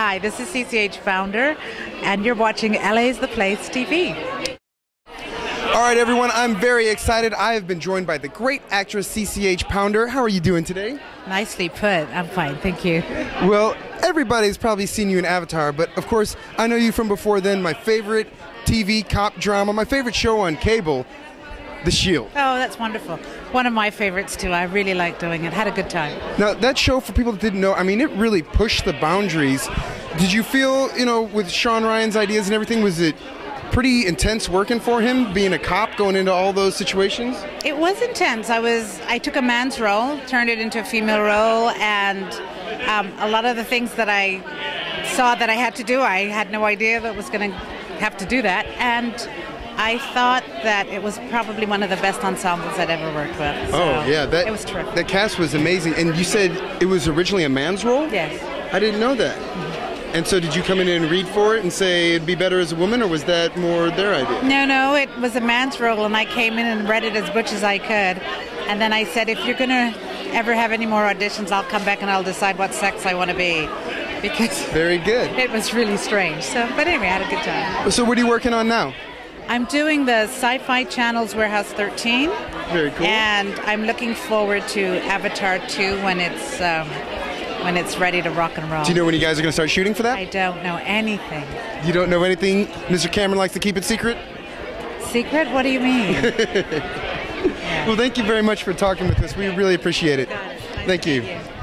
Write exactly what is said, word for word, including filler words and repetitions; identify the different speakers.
Speaker 1: Hi, this is C C H Pounder, and you're watching L A's The Place T V.
Speaker 2: All right, everyone, I'm very excited. I have been joined by the great actress C C H Pounder. How are you doing today?
Speaker 1: Nicely put. I'm fine, thank you.
Speaker 2: Well, everybody's probably seen you in Avatar, but of course, I know you from before then. My favorite T V cop drama, my favorite show on cable, The Shield.
Speaker 1: Oh, that's wonderful. One of my favorites, too. I really like doing it. Had a good time.
Speaker 2: Now, that show, for people that didn't know, I mean, it really pushed the boundaries. Did you feel, you know, with Sean Ryan's ideas and everything, was it pretty intense working for him, being a cop, going into all those situations?
Speaker 1: It was intense. I was. I took a man's role, turned it into a female role, and um, a lot of the things that I saw that I had to do, I had no idea that was going to have to do that. And I thought that it was probably one of the best ensembles I'd ever worked with. So
Speaker 2: oh, yeah. That,
Speaker 1: it was terrific.
Speaker 2: That cast was amazing. And you said it was originally a man's role?
Speaker 1: Yes.
Speaker 2: I didn't know that. Mm-hmm. And so did you come in and read for it and say it'd be better as a woman, or was that more their idea?
Speaker 1: No, no, it was a man's role, and I came in and read it as much as I could. And then I said, if you're going to ever have any more auditions, I'll come back and I'll decide what sex I want to be. Because
Speaker 2: very good.
Speaker 1: It was really strange. So, but anyway, I had a good time.
Speaker 2: So what are you working on now?
Speaker 1: I'm doing the Sci-Fi Channel's Warehouse thirteen.
Speaker 2: Very cool.
Speaker 1: And I'm looking forward to Avatar two when it's um, when it's ready to rock and roll.
Speaker 2: Do you know when you guys are going to start shooting for that?
Speaker 1: I don't know anything.
Speaker 2: You don't know anything? Mister Cameron likes to keep it secret?
Speaker 1: Secret? What do you mean?
Speaker 2: Yeah. Well, thank you very much for talking with us. We really appreciate it.
Speaker 1: Nice
Speaker 2: thank you.
Speaker 1: you.